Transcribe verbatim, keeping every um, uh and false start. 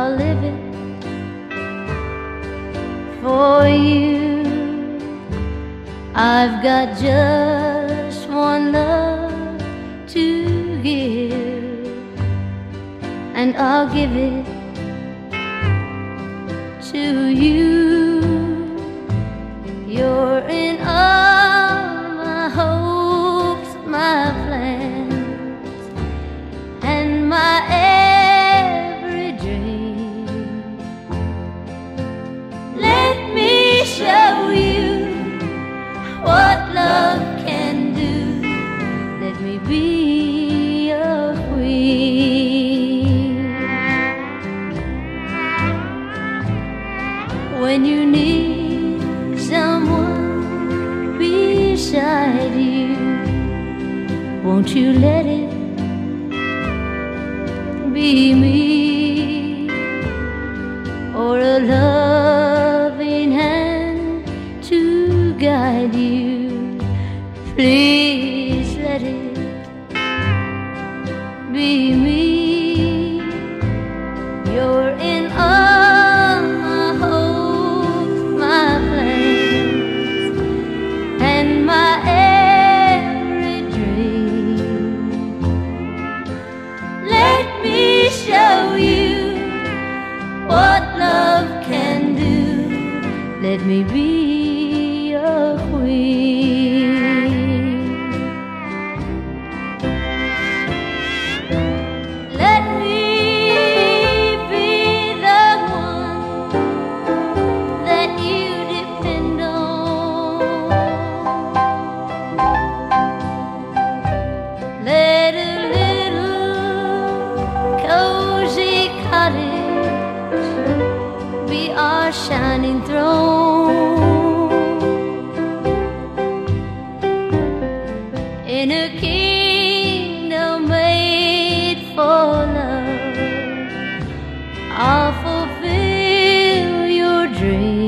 I'll live it for you. I've got just one love to give, and I'll give it to you. You're in all my hopes, my plans, and my every dream. Let me show you what love can do. Let me be a queen. When you need someone beside you, won't you let it be me, or a loving hand to guide you? Please let it be me. You're in all my hopes, my plans, and my every dream. Let me show you what love can do. Let me be a queen. Let me be the one that you depend on. Let a little cozy cottage be our shining throne. In a kingdom made for love, I'll fulfill your dreams.